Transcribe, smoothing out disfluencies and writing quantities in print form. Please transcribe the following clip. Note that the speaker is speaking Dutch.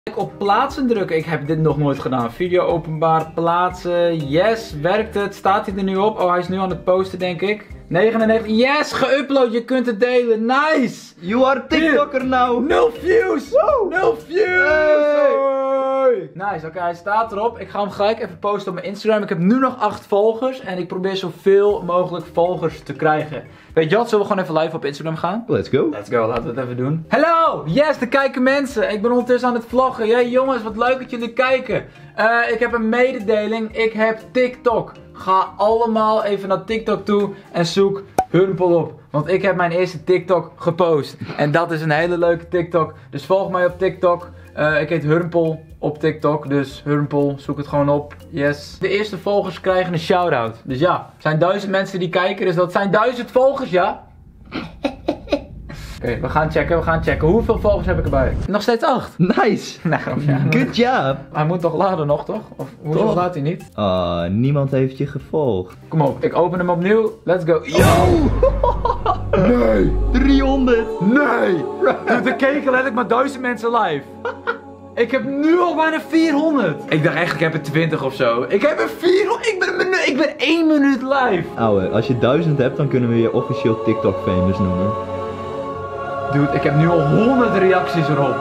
Op plaatsen drukken. Ik heb dit nog nooit gedaan. Video openbaar plaatsen. Yes, werkt het? Staat hij er nu op? Oh, hij is nu aan het posten, denk ik. 99. Yes, geüpload. Je kunt het delen. Nice. You are TikToker now. 0 views. Wow. 0 views. Hey. Nice, oké, hij staat erop. Ik ga hem gelijk even posten op mijn Instagram. Ik heb nu nog 8 volgers en ik probeer zoveel mogelijk volgers te krijgen. Weet je wat, zullen we gewoon even live op Instagram gaan? Let's go. Let's go, laten we het even doen. Hallo! Yes, er kijken mensen. Ik ben ondertussen aan het vloggen. Hey jongens, wat leuk dat jullie kijken. Ik heb een mededeling. Ik heb TikTok. Ga allemaal even naar TikTok toe en zoek Hurmpel op. Want ik heb mijn eerste TikTok gepost. En dat is een hele leuke TikTok. Dus volg mij op TikTok. Ik heet Hurmpel op TikTok. Dus Hurmpel, zoek het gewoon op. Yes. De eerste volgers krijgen een shout-out. Dus ja, er zijn 1000 mensen die kijken. Dus dat zijn 1000 volgers, ja? Oké, we gaan checken. Hoeveel volgers heb ik erbij? Nog steeds 8. Nice. Nou, ja. Good job. Hij moet toch laden nog, toch? Of hoezo laat hij niet? Niemand heeft je gevolgd. Kom op, ik open hem opnieuw. Let's go. Yo! Nee! 300. Nee! Er keken letterlijk maar 1000 mensen live. Ik heb nu al bijna 400. Ik dacht echt, ik heb er 20 of zo. Ik heb er 400. Ik ben 1 minuut live. Ouwe, als je 1000 hebt, dan kunnen we je officieel TikTok famous noemen. Dude, ik heb nu al 100 reacties erop.